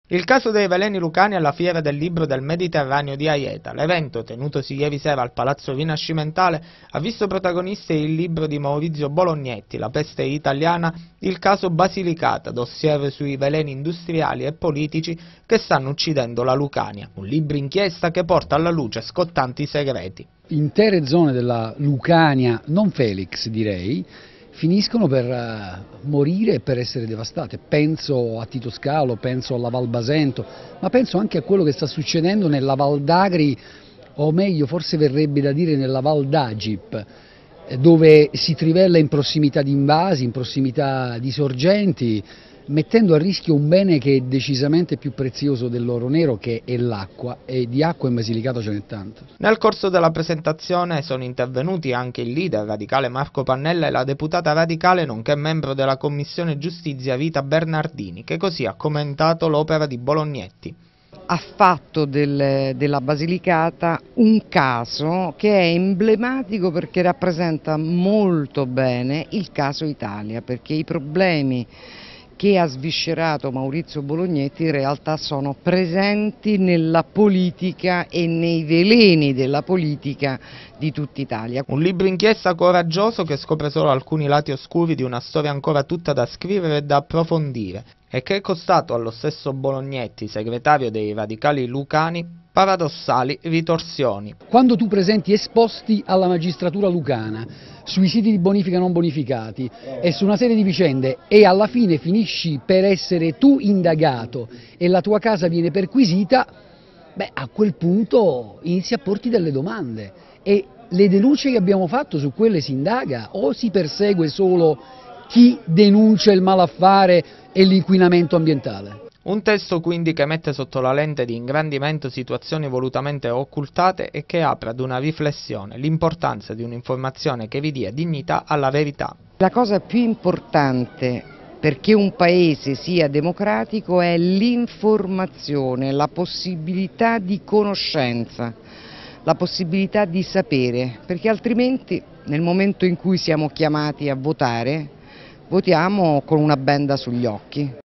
Il caso dei veleni lucani alla Fiera del Libro del Mediterraneo di Aieta. L'evento, tenutosi ieri sera al Palazzo Rinascimentale, ha visto protagonisti il libro di Maurizio Bolognetti, La peste italiana, il caso Basilicata, dossier sui veleni industriali e politici che stanno uccidendo la Lucania. Un libro inchiesta che porta alla luce scottanti segreti. Intere zone della Lucania, non Felix direi, finiscono per morire e per essere devastate. Penso a Tito Scalo, penso alla Val Basento, ma penso anche a quello che sta succedendo nella Val d'Agri, o meglio forse verrebbe da dire nella Val d'Agip, dove si trivella in prossimità di invasi, in prossimità di sorgenti, mettendo a rischio un bene che è decisamente più prezioso dell'oro nero, che è l'acqua, e di acqua in Basilicata ce n'è tanto. Nel corso della presentazione sono intervenuti anche il leader radicale Marco Pannella e la deputata radicale nonché membro della Commissione Giustizia Rita Bernardini, che così ha commentato l'opera di Bolognetti. Ha fatto della Basilicata un caso che è emblematico perché rappresenta molto bene il caso Italia, perché i problemi che ha sviscerato Maurizio Bolognetti in realtà sono presenti nella politica e nei veleni della politica di tutta Italia. Un libro inchiesta coraggioso che scopre solo alcuni lati oscuri di una storia ancora tutta da scrivere e da approfondire e che è costato allo stesso Bolognetti, segretario dei radicali lucani, paradossali ritorsioni. Quando tu presenti esposti alla magistratura lucana, sui siti di bonifica non bonificati e su una serie di vicende e alla fine finisci per essere tu indagato e la tua casa viene perquisita, beh, a quel punto inizi a porti delle domande e le denunce che abbiamo fatto, su quelle si indaga o si persegue solo chi denuncia il malaffare e l'inquinamento ambientale? Un testo quindi che mette sotto la lente di ingrandimento situazioni volutamente occultate e che apre ad una riflessione l'importanza di un'informazione che ridia dignità alla verità. La cosa più importante perché un paese sia democratico è l'informazione, la possibilità di conoscenza, la possibilità di sapere, perché altrimenti nel momento in cui siamo chiamati a votare, votiamo con una benda sugli occhi.